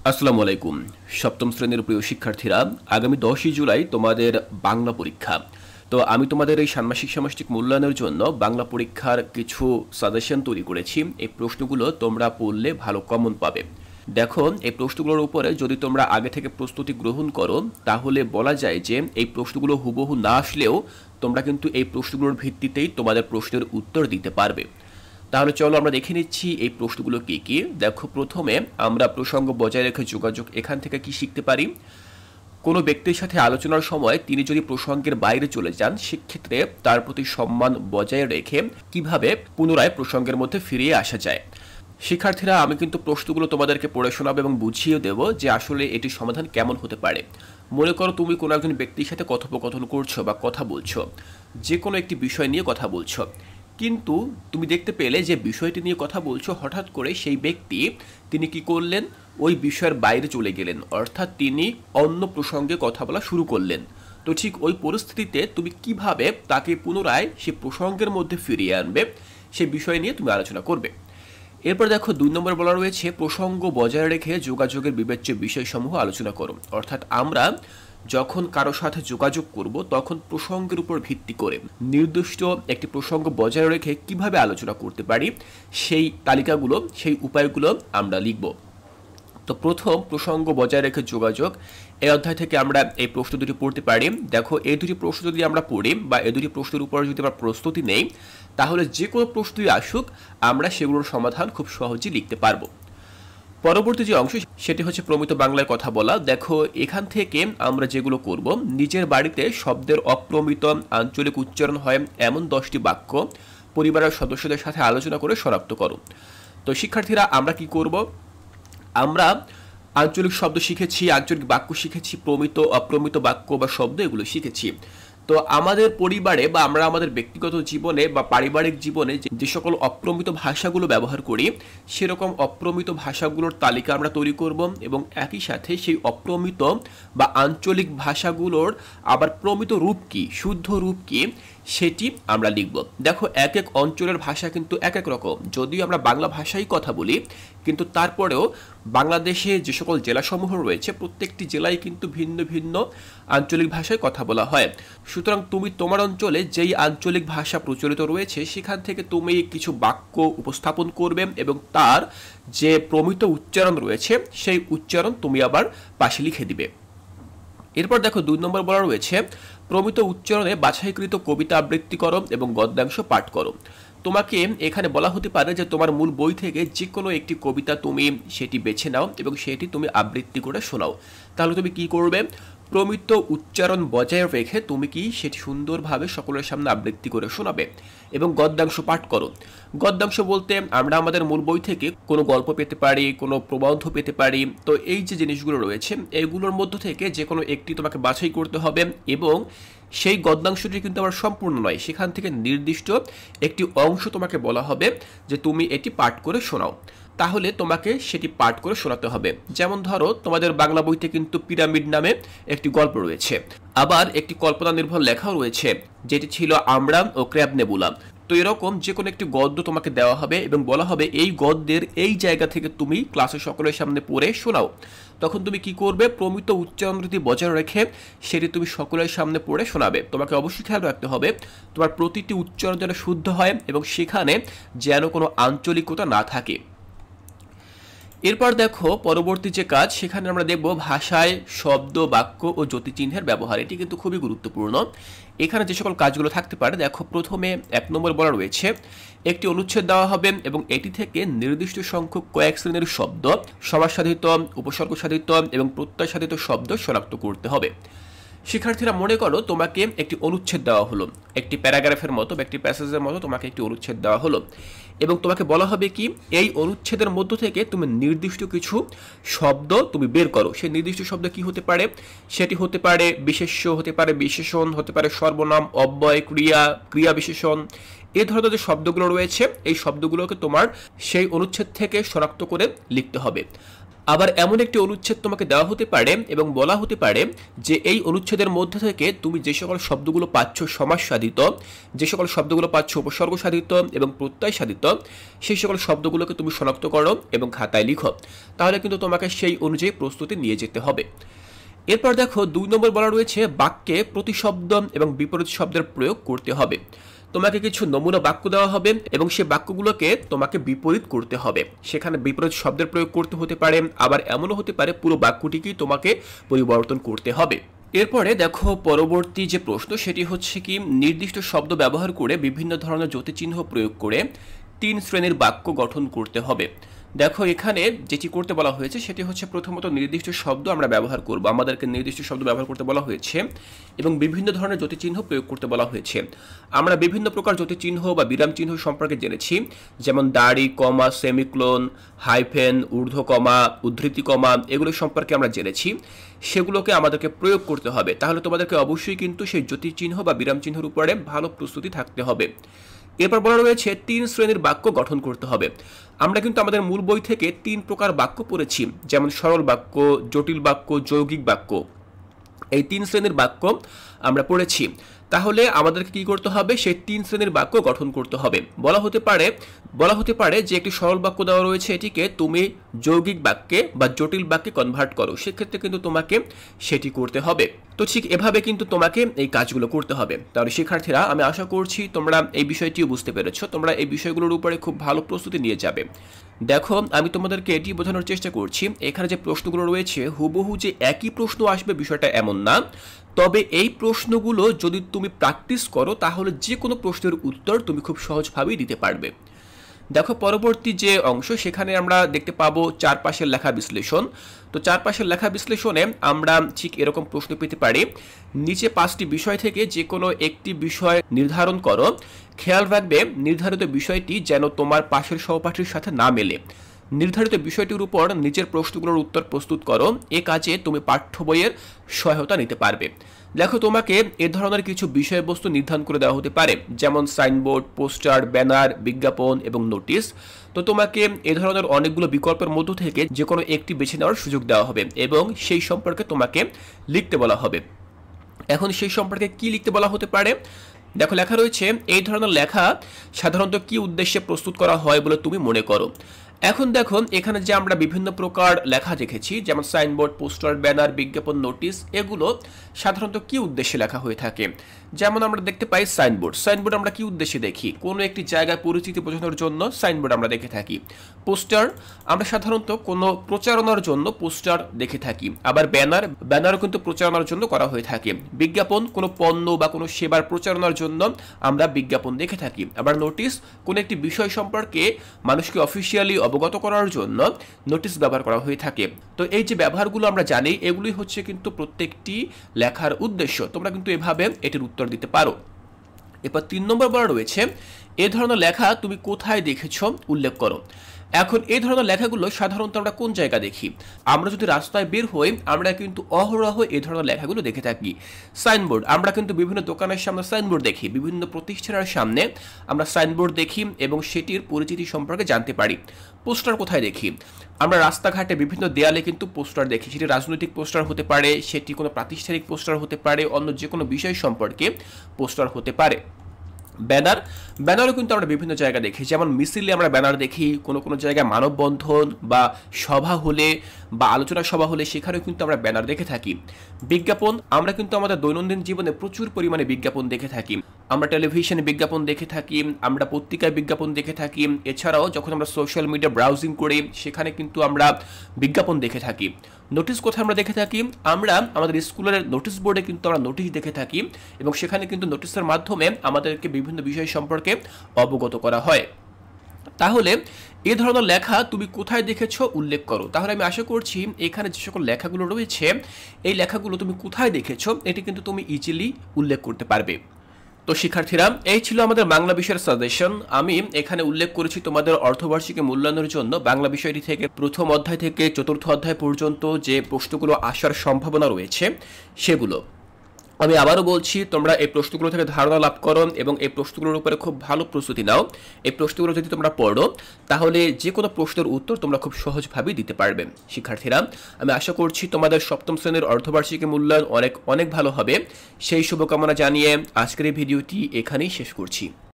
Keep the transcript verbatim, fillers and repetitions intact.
আসসালামু আলাইকুম। সপ্তম শ্রেণীর প্রিয় শিক্ষার্থীরা, আগামী দশই জুলাই তোমাদের বাংলা পরীক্ষা। তো আমি তোমাদের এই ষান্মাসিক সামষ্টিক মূল্যায়নের জন্য বাংলা পরীক্ষার কিছু সাজেশন তৈরি করেছি। এই প্রশ্নগুলো তোমরা পড়লে ভালো কমন পাবে। দেখো, এই প্রশ্নগুলোর উপরে যদি তোমরা আগে থেকে প্রস্তুতি গ্রহণ করো তাহলে বলা যায় যে এই প্রশ্নগুলো হুবহু না আসলেও তোমরা কিন্তু এই প্রশ্নগুলোর ভিত্তিতেই তোমাদের প্রশ্নের উত্তর দিতে পারবে। তাহলে চলো আমরা দেখে নিচ্ছি এই প্রশ্নগুলো কি কি। দেখো, প্রথমে আমরা প্রসঙ্গ বজায় রেখে যোগাযোগ এখান থেকে কি শিখতে পারি। কোনো ব্যক্তির সাথে আলোচনার সময় তিনি যদি প্রসঙ্গের বাইরে চলে যান, সেক্ষেত্রে তার প্রতি সম্মান বজায় রেখে কিভাবে পুনরায় প্রসঙ্গের মধ্যে ফিরিয়ে আসা যায়। শিক্ষার্থীরা, আমি কিন্তু প্রশ্নগুলো তোমাদেরকে পড়ে শোনাবো এবং বুঝিয়ে দেব যে আসলে এটির সমাধান কেমন হতে পারে। মনে করো তুমি কোনো একজন ব্যক্তির সাথে কথোপকথন করছো বা কথা বলছো, যে কোনো একটি বিষয় নিয়ে কথা বলছো, কিন্তু তুমি দেখতে পেলে যে বিষয়টি নিয়ে কথা বলছো, হঠাৎ করে সেই ব্যক্তি তিনি কি করলেন, ওই বিষয়ের বাইরে চলে গেলেন, অর্থাৎ তিনি অন্য প্রসঙ্গে কথা বলা শুরু করলেন। তো ঠিক ওই পরিস্থিতিতে তুমি কিভাবে তাকে পুনরায় সে প্রসঙ্গের মধ্যে ফিরিয়ে আনবে, সেই বিষয় নিয়ে তুমি আলোচনা করবে। এরপর দেখো, দুই নম্বর বলা রয়েছে প্রসঙ্গ বজায় রেখে যোগাযোগের বিবেচ্য বিষয়সমূহ আলোচনা করো। অর্থাৎ আমরা যখন কারো সাথে যোগাযোগ করব তখন প্রসঙ্গের উপর ভিত্তি করে নির্দিষ্ট একটি প্রসঙ্গ বজায় রেখে কিভাবে আলোচনা করতে পারি, সেই তালিকাগুলো, সেই উপায়গুলো আমরা লিখব। তো প্রথম, প্রসঙ্গ বজায় রেখে যোগাযোগ, এই অধ্যায় থেকে আমরা এই প্রশ্ন দুটি পড়তে পারি। দেখো, এই দুটি প্রশ্ন যদি আমরা পড়ি বা এই দুটি প্রশ্নের উপর যদি আমরা প্রস্তুতি নেই, তাহলে যে কোনো প্রশ্নই আসুক আমরা সেগুলোর সমাধান খুব সহজেই লিখতে পারবো। পরবর্তী যে অংশ সেটি হচ্ছে প্রমিত বাংলায় কথা বলা। দেখো, এখান থেকে আমরা যেগুলো করব, নিজের বাড়িতে শব্দের অপ্রমিত আঞ্চলিক উচ্চারণ হয় এমন দশটি বাক্য পরিবারের সদস্যদের সাথে আলোচনা করে শনাক্ত করো। তো শিক্ষার্থীরা, আমরা কি করব, আমরা আঞ্চলিক শব্দ শিখেছি, আঞ্চলিক বাক্য শিখেছি, প্রমিত অপ্রমিত বাক্য বা শব্দ এগুলো শিখেছি। তো আমাদের পরিবারে বা আমরা আমাদের ব্যক্তিগত জীবনে বা পারিবারিক জীবনে যে সকল অপ্রমিত ভাষাগুলো ব্যবহার করি, সেরকম অপ্রমিত ভাষাগুলোর তালিকা আমরা তৈরি করব এবং একই সাথে সেই অপ্রমিত বা আঞ্চলিক ভাষাগুলোর আবার প্রমিত রূপ কি, শুদ্ধ রূপ কি, সেটি আমরা লিখব। দেখো, এক এক অঞ্চলের ভাষা কিন্তু এক এক রকম। যদিও আমরা বাংলা ভাষায় কথা বলি, কিন্তু তারপরেও বাংলাদেশে যে সকল জেলাসমূহ রয়েছে প্রত্যেকটি জেলায় কিন্তু ভিন্ন ভিন্ন আঞ্চলিক ভাষায় কথা বলা হয়। সুতরাং তুমি তোমার অঞ্চলে যেই আঞ্চলিক ভাষা প্রচলিত রয়েছে সেখান থেকে তুমি কিছু বাক্য উপস্থাপন করবে এবং তার যে প্রমিত উচ্চারণ রয়েছে সেই উচ্চারণ তুমি আবার পাশে লিখে দিবে। এরপর দেখো, দুই নম্বর বলা রয়েছে প্রমিত উচ্চারণে বাছাইকৃত কবিতা আবৃত্তি করো এবং গদ্যাংশ পাঠ করো। তোমাকে এখানে বলা হতে পারে যে তোমার মূল বই থেকে যে কোনো একটি কবিতা তুমি সেটি বেছে নাও এবং সেটি তুমি আবৃত্তি করে শোনাও। তাহলে তুমি কি করবে, প্রমিত উচ্চারণ বজায় রেখে তুমি কি সেটি সুন্দরভাবে সকলের সামনে আবৃত্তি করে শোনাবে এবং গদ্যাংশ পাঠ করো। গদ্যাংশ বলতে আমরা আমাদের মূল বই থেকে কোনো গল্প পেতে পারি, কোনো প্রবন্ধ পেতে পারি। তো এই যে জিনিসগুলো রয়েছে এইগুলোর মধ্য থেকে যে কোনো একটি তোমাকে বাছাই করতে হবে এবং সেই গদ্যাংশটি কিন্তু আবার সম্পূর্ণ নয়, সেখান থেকে নির্দিষ্ট একটি অংশ তোমাকে বলা হবে যে তুমি এটি পাঠ করে শোনাও। তাহলে তোমাকে সেটি পাঠ করে শোনাতে হবে। যেমন ধরো, তোমাদের বাংলা বইতে কিন্তু পিরামিড নামে একটি গল্প রয়েছে, আবার একটি কল্পনা নির্ভর লেখাও রয়েছে যেটি ছিল আমরা ও ক্র্যাব নেবুলা। তো এরকম যে কোনো একটি গদ্য তোমাকে দেওয়া হবে এবং বলা হবে এই গদ্যের এই জায়গা থেকে তুমি ক্লাসে সকলের সামনে পড়ে শোনাও। তখন তুমি কি করবে, প্রমিত উচ্চারণ রীতি বজায় রেখে সেটি তুমি সকলের সামনে পড়ে শোনাবে। তোমাকে অবশ্যই খেয়াল রাখতে হবে তোমার প্রতিটি উচ্চারণ যেন শুদ্ধ হয় এবং সেখানে যেন কোনো আঞ্চলিকতা না থাকে। এরপর দেখো, পরবর্তী যে কাজ সেখানে আমরা দেখব ভাষায় শব্দ, বাক্য ও জ্যোতিচিহ্নের ব্যবহার। এটি কিন্তু খুবই গুরুত্বপূর্ণ। এখানে যে সকল কাজগুলো থাকতে পারে, দেখো প্রথমে এক নম্বর বলা রয়েছে একটি অনুচ্ছেদ দেওয়া হবে এবং এটি থেকে নির্দিষ্ট সংখ্যক কয়েক শ্রেণীর শব্দ, সমাসসাধিত, উপসর্গ সাধিত এবং প্রত্যয় সাধিত শব্দ শনাক্ত করতে হবে। শিক্ষার্থীরা, মনে করো তোমাকে একটি অনুচ্ছেদ দেওয়া হলো, একটি প্যারাগ্রাফের মতো বা একটি প্যাসেজের মতো তোমাকে একটি অনুচ্ছেদ দেওয়া হলো এবং তোমাকে বলা হবে কি এই অনুচ্ছেদের মধ্য থেকে তুমি নির্দিষ্ট কিছু শব্দ তুমি বের করো। সেই নির্দিষ্ট শব্দ কি হতে পারে, সেটি হতে পারে বিশেষ্য, হতে পারে বিশেষণ, হতে পারে সর্বনাম, অব্যয়, ক্রিয়া, ক্রিয়া বিশেষণ। এই ধরনের যে শব্দগুলো রয়েছে এই শব্দগুলোকে তোমার সেই অনুচ্ছেদ থেকে শনাক্ত করে লিখতে হবে। আবার এমন একটি অনুচ্ছেদ তোমাকে দেওয়া হতে পারে এবং বলা হতে পারে যে এই অনুচ্ছেদের মধ্যে থেকে তুমি যে সকল শব্দগুলো পাচ্ছ সমাস সাধিত, যে সকল শব্দগুলো পাচ্ছ উপসর্গ সাধিত এবং প্রত্যয় সাধিত, সেই সকল শব্দগুলোকে তুমি শনাক্ত করো এবং খাতায় লিখো। তাহলে কিন্তু তোমাকে সেই অনুযায়ী প্রস্তুতি নিয়ে যেতে হবে। এরপর দেখো দুই নম্বর বলা রয়েছে বাক্যে প্রতিশব্দ এবং বিপরীত শব্দের প্রয়োগ করতে হবে। তোমাকে কিছু নমুনা বাক্য দেওয়া হবে এবং সেই বাক্যগুলোকে তোমাকে বিপরীত করতে হবে। সেখানে বিপরীত শব্দের প্রয়োগ করতে হতে পারে, আবার এমনও হতে পারে পুরো বাক্যটিকেই তোমাকে পরিবর্তন করতে হবে। এরপরে দেখো পরবর্তী যে প্রশ্ন সেটি হচ্ছে কি নির্দিষ্ট শব্দ ব্যবহার করে বিভিন্ন ধরনের জ্যোতিচিহ্ন প্রয়োগ করে তিন শ্রেণীর বাক্য গঠন করতে হবে। দেখো এখানে যেটি করতে বলা হয়েছে সেটি হচ্ছে প্রথমত নির্দিষ্ট শব্দ আমরা ব্যবহার করব, আমাদেরকে নির্দিষ্ট শব্দ ব্যবহার করতে বলা হয়েছে এবং বিভিন্ন ধরনের জ্যোতিচিহ্ন প্রয়োগ করতে বলা হয়েছে। আমরা বিভিন্ন প্রকার জ্যোতিচিহ্ন বা বিরাম চিহ্ন সম্পর্কে জেনেছি, যেমন দাড়ি, কমা, সেমিক্লোন, হাইফেন, ঊর্ধ্ব কমা, উদ্ধৃতি কমা, এগুলো সম্পর্কে আমরা জেনেছি। সেগুলোকে আমাদেরকে প্রয়োগ করতে হবে। তাহলে তোমাদেরকে অবশ্যই কিন্তু সেই জ্যোতিচিহ্ন বা বিরাম চিহ্নের উপরে ভালো প্রস্তুতি থাকতে হবে। এরপর বলা রয়েছে তিন শ্রেণীর বাক্য গঠন করতে হবে। আমরা কিন্তু আমাদের মূল বই থেকে তিন প্রকার বাক্য পড়েছি, যেমন সরল বাক্য, জটিল বাক্য, যৌগিক বাক্য। এই তিন শ্রেণীর বাক্য আমরা পড়েছি। তাহলে আমাদেরকে কি করতে হবে, সেই তিন শ্রেণীর বাক্য গঠন করতে হবে। বলা হতে পারে বলা হতে পারে যে একটি সরল বাক্য দেওয়া রয়েছে, এটিকে তুমি যৌগিক বাক্যে বা জটিল বাক্যে কনভার্ট করো, সেক্ষেত্রে কিন্তু তোমাকে সেটি করতে হবে। তো ঠিক এভাবে কিন্তু তোমাকে এই কাজগুলো করতে হবে। তাহলে শিক্ষার্থীরা, আমি আশা করছি তোমরা এই বিষয়টিও বুঝতে পেরেছো, তোমরা এই বিষয়গুলোর উপরে খুব ভালো প্রস্তুতি নিয়ে যাবে। দেখো আমি তোমাদেরকে এটি বোঝানোর চেষ্টা করছি, এখানে যে প্রশ্নগুলো রয়েছে হুবহু যে একই প্রশ্ন আসবে বিষয়টা এমন না। তবে এই প্রশ্নগুলো যদি তুমি প্র্যাকটিস করো তাহলে যে কোনো প্রশ্নের উত্তর তুমি খুব সহজভাবেই দিতে পারবে। দেখো পরবর্তী যে অংশ সেখানে আমরা দেখতে পাবো চারপাশের লেখা বিশ্লেষণ। তো চারপাশের লেখা বিশ্লেষণে আমরা ঠিক এরকম প্রশ্ন পেতে পারি, নিচে পাঁচটি বিষয় থেকে যে কোনো একটি বিষয় নির্ধারণ করো, খেয়াল রাখবে নির্ধারিত বিষয়টি যেন তোমার পাশের সহপাঠীর সাথে না মেলে। নির্ধারিত বিষয়টির উপর নিচের প্রশ্নগুলোর উত্তর প্রস্তুত করো, এ কাজে তুমি পাঠ্য বইয়ের সহায়তা নিতে পারবে। দেখো তোমাকে এ ধরনের কিছু বিষয়বস্তু নির্ধারণ করে দেওয়া হতে পারে, যেমন সাইনবোর্ড, পোস্টার, ব্যানার, বিজ্ঞাপন এবং নোটিশ। তো তোমাকে এ ধরনের অনেকগুলো বিকল্পের মধ্য থেকে যে কোনো একটি বেছে নেওয়ার সুযোগ দেওয়া হবে এবং সেই সম্পর্কে তোমাকে লিখতে বলা হবে। এখন সেই সম্পর্কে কি লিখতে বলা হতে পারে? দেখো লেখা রয়েছে, এই ধরনের লেখা সাধারণত কি উদ্দেশ্যে প্রস্তুত করা হয় বলে তুমি মনে করো। এখন দেখো এখানে যে আমরা বিভিন্ন প্রকার লেখা দেখেছি, যেমন সাইনবোর্ড, পোস্টার, ব্যানার, বিজ্ঞাপন, নোটিশ, এগুলো সাধারণত কি উদ্দেশ্যে লেখা হয়ে থাকে। যেমন আমরা দেখতে পাই সাইনবোর্ড। সাইনবোর্ড আমরা কি উদ্দেশ্যে দেখি? কোনো একটি জায়গায় পরিচিতি বোঝানোর জন্য সাইনবোর্ড আমরা দেখে থাকি। পোস্টার আমরা সাধারণত কোনো প্রচারণার জন্য পোস্টার দেখে থাকি। আবার ব্যানার ব্যানারও কিন্তু প্রচারণার জন্য করা হয়ে থাকে। বিজ্ঞাপন কোনো পণ্য বা কোনো সেবার প্রচারণার জন্য আমরা বিজ্ঞাপন দেখে থাকি। আবার নোটিশ কোনো একটি বিষয় সম্পর্কে মানুষকে অফিসিয়ালি অবগত করার জন্য নোটিশ ব্যবহার করা হয়ে থাকে। তো এই যে ব্যবহারগুলো আমরা জানি, এগুলি হচ্ছে কিন্তু প্রত্যেকটি লেখার উদ্দেশ্য। তোমরা কিন্তু এভাবে এটির উত্তর দিতে পারো। এরপর তিন নম্বর বলা রয়েছে, এ ধরনের লেখা তুমি কোথায় দেখেছো উল্লেখ করো। এখন এই ধরনের লেখাগুলো সাধারণত আমরা কোন জায়গা দেখি? আমরা যদি রাস্তায় বের হই আমরা কিন্তু অহরহ এই ধরনের লেখাগুলো দেখে থাকি। সাইনবোর্ড আমরা কিন্তু বিভিন্ন দোকানের সামনে সাইনবোর্ড দেখি, বিভিন্ন প্রতিষ্ঠানের সামনে আমরা সাইনবোর্ড দেখি এবং সেটির পরিচিতি সম্পর্কে জানতে পারি। পোস্টার কোথায় দেখি? আমরা রাস্তাঘাটে বিভিন্ন দেয়ালে কিন্তু পোস্টার দেখি, সেটি রাজনৈতিক পোস্টার হতে পারে, সেটি কোনো প্রাতিষ্ঠানিক পোস্টার হতে পারে, অন্য যে কোনো বিষয় সম্পর্কে পোস্টার হতে পারে। ব্যানার ব্যানারও কিন্তু আমরা বিভিন্ন জায়গায় দেখি, যেমন মিছিলে আমরা ব্যানার দেখি, কোনো কোনো জায়গায় মানববন্ধন বা সভা হলে বা আলোচনা সভা হলে সেখানেও কিন্তু আমরা ব্যানার দেখে থাকি। বিজ্ঞাপন আমরা কিন্তু আমাদের দৈনন্দিন জীবনে প্রচুর পরিমাণে বিজ্ঞাপন দেখে থাকি। আমরা টেলিভিশনে বিজ্ঞাপন দেখে থাকি, আমরা পত্রিকায় বিজ্ঞাপন দেখে থাকি, এছাড়াও যখন আমরা সোশ্যাল মিডিয়া ব্রাউজিং করি সেখানে কিন্তু আমরা বিজ্ঞাপন দেখে থাকি। নোটিশ কোথায় আমরা দেখে থাকি? আমরা আমাদের স্কুলের নোটিশ বোর্ডে কিন্তু আমরা নোটিশ দেখে থাকি এবং সেখানে কিন্তু নোটিশের মাধ্যমে আমাদেরকে বিভিন্ন বিষয় সম্পর্কে অবগত করা হয়। তাহলে এ ধরনের লেখা তুমি কোথায় দেখেছো উল্লেখ করো। তাহলে আমি আশা করছি এখানে যে সকল লেখাগুলো রয়েছে এই লেখাগুলো তুমি কোথায় দেখেছো এটি কিন্তু তুমি ইজিলি উল্লেখ করতে পারবে। তো শিক্ষার্থীরা, এই ছিল আমাদের বাংলা বিষয়ের সাজেশন। আমি এখানে উল্লেখ করেছি তোমাদের অর্ধবার্ষিকী মূল্যায়নের জন্য বাংলা বিষয়টি থেকে প্রথম অধ্যায় থেকে চতুর্থ অধ্যায় পর্যন্ত যে প্রশ্নগুলো আসার সম্ভাবনা রয়েছে সেগুলো। আমি আবারও বলছি, তোমরা এই প্রশ্নগুলো থেকে ধারণা লাভ করো এবং এই প্রশ্নগুলোর উপরে খুব ভালো প্রস্তুতি নাও। এই প্রশ্নগুলো যদি তোমরা পড়ো তাহলে যে কোনো প্রশ্নের উত্তর তোমরা খুব সহজভাবেই দিতে পারবে। শিক্ষার্থীরা, আমি আশা করছি তোমাদের সপ্তম শ্রেণীর অর্ধবার্ষিকী মূল্যায়ন অনেক অনেক ভালো হবে। সেই শুভকামনা জানিয়ে আজকের এই ভিডিওটি এখানেই শেষ করছি।